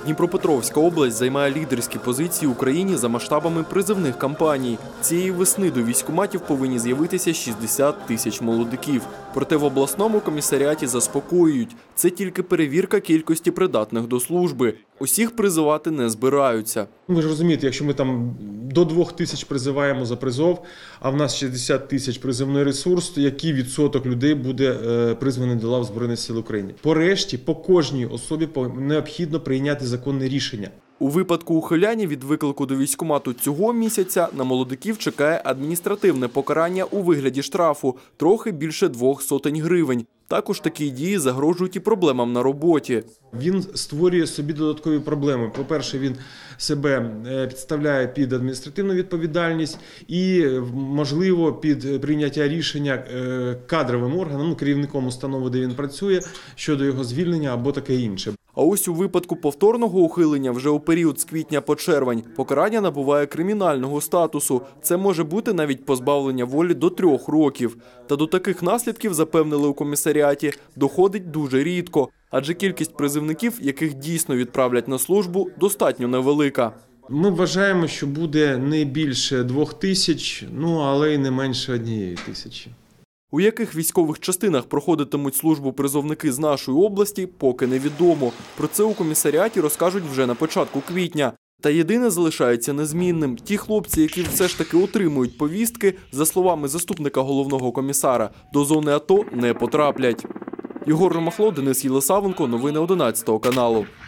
Дніпропетровська область займає лідерські позиції в Україні за масштабами призовних кампаній. Цієї весни до військкоматів повинні з'явитися 60 тисяч молодиків. Проте в обласному комісаріаті заспокоюють – це тільки перевірка кількості придатних до служби. Усіх призивати не збираються. Ви ж розумієте, якщо ми там до 2 тисяч призиваємо за призов, а в нас 60 тисяч призовний ресурс, то який відсоток людей буде призваний до лав Збройних сил України? По решті, по кожній особі необхідно прийняти законне рішення. У випадку ухиляння від виклику до військкомату цього місяця на молодиків чекає адміністративне покарання у вигляді штрафу – трохи більше 200 гривень. Також такі дії загрожують і проблемам на роботі. Він створює собі додаткові проблеми. По-перше, він себе підставляє під адміністративну відповідальність і, можливо, під прийняття рішення кадровим органом, керівником установи, де він працює, щодо його звільнення або таке інше. А ось у випадку повторного ухилення вже у період з квітня по червень покарання набуває кримінального статусу. Це може бути навіть позбавлення волі до 3 років. Та до таких наслідків, запевнили у комісаріаті, доходить дуже рідко. Адже кількість призовників, яких дійсно відправлять на службу, достатньо невелика. Ми вважаємо, що буде не більше 2 тисяч, але й не менше 1 тисячі. У яких військових частинах проходитимуть службу призовники з нашої області, поки невідомо. Про це у комісаріаті розкажуть вже на початку квітня. Та єдине залишається незмінним. Ті хлопці, які все ж таки отримують повістки, за словами заступника головного комісара, до зони АТО не потраплять. Єгор Ромахло, Денис Єлисавенко. Новини 11 каналу.